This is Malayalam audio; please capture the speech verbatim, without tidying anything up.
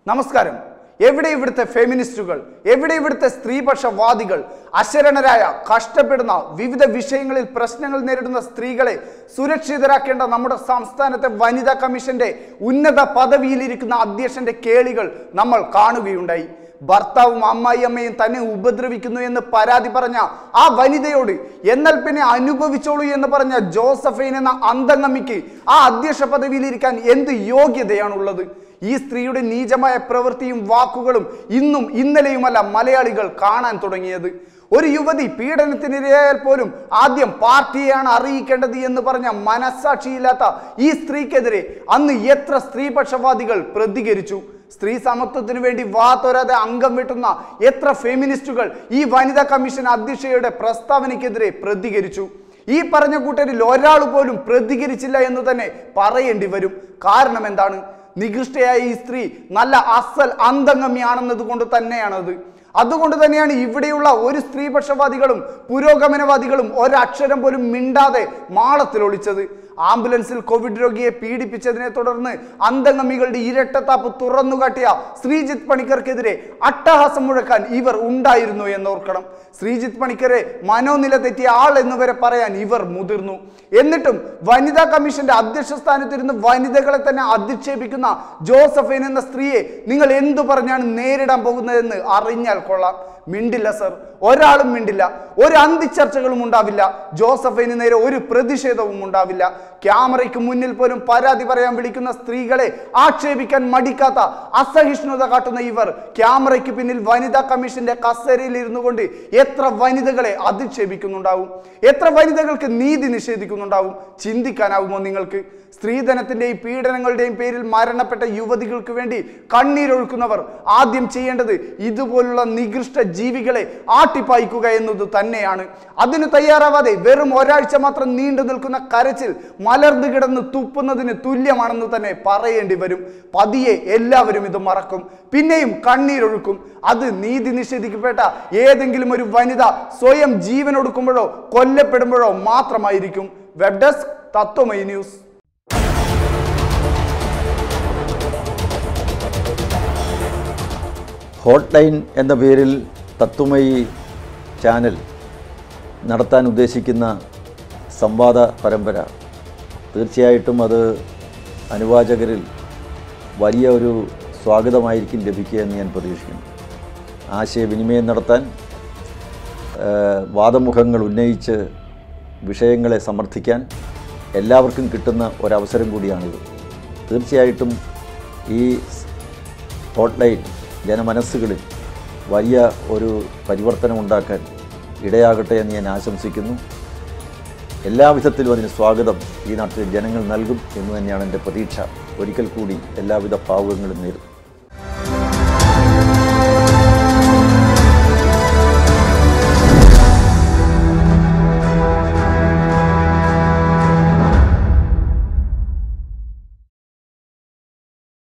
നമസ്കാരം. എവിടെ ഇവിടുത്തെ ഫെമിനിസ്റ്റുകൾ? എവിടെ ഇവിടുത്തെ സ്ത്രീപക്ഷവാദികൾ? അശരണരായ, കഷ്ടപ്പെടുന്ന, വിവിധ വിഷയങ്ങളിൽ പ്രശ്നങ്ങൾ നേരിടുന്ന സ്ത്രീകളെ സുരക്ഷിതരാക്കേണ്ട നമ്മുടെ സംസ്ഥാനത്തെ വനിതാ കമ്മീഷന്റെ ഉന്നത പദവിയിലിരിക്കുന്ന അധ്യക്ഷന്റെ കേളികൾ നമ്മൾ കാണുകയുണ്ടായി. ഭർത്താവും അമ്മായി അമ്മയും തന്നെ ഉപദ്രവിക്കുന്നു എന്ന് പരാതി പറഞ്ഞ ആ വനിതയോട് എന്നാൽ പിന്നെ അനുഭവിച്ചോളൂ എന്ന് പറഞ്ഞ ജോസഫൈൻ എന്ന അന്തംഗമ്മിക്ക് ആ അധ്യക്ഷ പദവിയിലിരിക്കാൻ എന്ത് യോഗ്യതയാണുള്ളത്? ഈ സ്ത്രീയുടെ നീചമായ പ്രവൃത്തിയും വാക്കുകളും ഇന്നും ഇന്നലെയുമല്ല മലയാളികൾ കാണാൻ തുടങ്ങിയത്. ഒരു യുവതി പീഡനത്തിനിരയായാൽ പോലും ആദ്യം പാർട്ടിയെയാണ് അറിയിക്കേണ്ടത് എന്ന് പറഞ്ഞ മനസ്സാക്ഷിയില്ലാത്ത ഈ സ്ത്രീക്കെതിരെ അന്ന് എത്ര സ്ത്രീപക്ഷവാദികൾ പ്രതികരിച്ചു? സ്ത്രീ സമത്വത്തിനു വേണ്ടി വാതൊരാതെ അംഗം വെട്ടുന്ന എത്ര ഫെമിനിസ്റ്റുകൾ ഈ വനിതാ കമ്മീഷൻ അധ്യക്ഷയുടെ പ്രസ്താവനയ്ക്കെതിരെ പ്രതികരിച്ചു? ഈ പറഞ്ഞ കൂട്ടരിൽ ഒരാൾ പോലും പ്രതികരിച്ചില്ല എന്ന് തന്നെ പറയേണ്ടി വരും. കാരണം എന്താണ്? നികൃഷ്ടയായ ഈ സ്ത്രീ നല്ല അസൽ അന്തംഗമ്യാണെന്നത് കൊണ്ട് തന്നെയാണത്. അതുകൊണ്ട് തന്നെയാണ് ഇവിടെയുള്ള ഒരു സ്ത്രീപക്ഷവാദികളും പുരോഗമനവാദികളും ഒരക്ഷരം പോലും മിണ്ടാതെ മാളത്തിൽ ഒളിച്ചത്. ആംബുലൻസിൽ കോവിഡ് രോഗിയെ പീഡിപ്പിച്ചതിനെ തുടർന്ന് അന്തംഗമ്മികളുടെ ഇരട്ടത്താപ്പ് തുറന്നുകാട്ടിയ ശ്രീജിത്ത് പണിക്കർക്കെതിരെ അട്ടഹാസം മുഴക്കാൻ ഇവർ ഉണ്ടായിരുന്നു എന്നോർക്കണം. ശ്രീജിത്ത് പണിക്കരെ മനോനില തെറ്റിയ ആൾ എന്നുവരെ പറയാൻ ഇവർ മുതിർന്നു. എന്നിട്ടും വനിതാ കമ്മീഷന്റെ അധ്യക്ഷ സ്ഥാനത്തിരുന്ന് വനിതകളെ തന്നെ അധിക്ഷേപിക്കുന്ന ജോസഫൈൻ എന്ന സ്ത്രീയെ നിങ്ങൾ എന്തു പറഞ്ഞാണ് നേരിടാൻ പോകുന്നതെന്ന് അറിഞ്ഞാൽ കൊള്ളാം. മിണ്ടില്ല സർ, ഒരാളും മിണ്ടില്ല. ഒരു അന്തിച്ചർച്ചകളും ഉണ്ടാവില്ല. ജോസഫൈന് നേരെ ഒരു പ്രതിഷേധവും ഉണ്ടാവില്ല. ക്യാമറയ്ക്ക് മുന്നിൽ പോലും പരാതി പറയാൻ വിളിക്കുന്ന സ്ത്രീകളെ ആക്ഷേപിക്കാൻ മടിക്കാത്ത അസഹിഷ്ണുത കാട്ടുന്ന ഇവർ ക്യാമറയ്ക്ക് പിന്നിൽ വനിതാ കമ്മീഷന്റെ കസേരയിൽ ഇരുന്നു കൊണ്ട് എത്ര വനിതകളെ അധിക്ഷേപിക്കുന്നുണ്ടാവും? എത്ര വനിതകൾക്ക് നീതി നിഷേധിക്കുന്നുണ്ടാവും? ചിന്തിക്കാനാവുമോ നിങ്ങൾക്ക്? സ്ത്രീധനത്തിന്റെയും പീഡനങ്ങളുടെയും പേരിൽ മരണപ്പെട്ട യുവതികൾക്ക് വേണ്ടി കണ്ണീരൊഴുക്കുന്നവർ ആദ്യം ചെയ്യേണ്ടത് ഇതുപോലുള്ള നികൃഷ്ട ജീവികളെ ആട്ടിപ്പായിക്കുക എന്നത് തന്നെയാണ്. അതിന് തയ്യാറാവാതെ വെറും ഒരാഴ്ച മാത്രം നീണ്ടു നിൽക്കുന്ന കരച്ചിൽ മലർന്നു കിടന്ന് തുപ്പുന്നതിന് തുല്യമാണെന്ന് തന്നെ പറയേണ്ടി വരും. പതിയെ എല്ലാവരും ഇത് മറക്കും, പിന്നെയും കണ്ണീരൊഴുക്കും. അത് നീതി നിഷേധിക്കപ്പെട്ട ഏതെങ്കിലും ഒരു വനിത സ്വയം ജീവനൊടുക്കുമ്പോഴോ കൊല്ലപ്പെടുമ്പോഴോ മാത്രമായിരിക്കും. Web desk Tatwamayi news. Hotline എന്ന പേരിൽ തത്വമയി ചാനൽ നടത്താൻ ഉദ്ദേശിക്കുന്ന സംവാദ പരമ്പര തീർച്ചയായിട്ടും അത് അനുവാചകരിൽ വലിയ ഒരു സ്വാഗതമായിരിക്കും ലഭിക്കുക എന്ന് ഞാൻ പ്രതീക്ഷിക്കുന്നു. ആശയവിനിമയം നടത്താൻ, വാദമുഖങ്ങൾ ഉന്നയിച്ച് വിഷയങ്ങളെ സമർത്ഥിക്കാൻ എല്ലാവർക്കും കിട്ടുന്ന ഒരവസരം കൂടിയാണിത്. തീർച്ചയായിട്ടും ഈ ഹോട്ട് ലൈൻ ജനമനസ്സുകളിൽ വലിയ ഒരു പരിവർത്തനം ഉണ്ടാക്കാൻ ഇടയാകട്ടെ എന്ന് ഞാൻ ആശംസിക്കുന്നു. എല്ലാവിധത്തിലും അതിന് സ്വാഗതം ഈ നാട്ടിലെ ജനങ്ങൾ നൽകും എന്ന് തന്നെയാണ് എൻ്റെ പ്രതീക്ഷ. ഒരിക്കൽ കൂടി എല്ലാവിധ ഭാവുകങ്ങളും നേരും.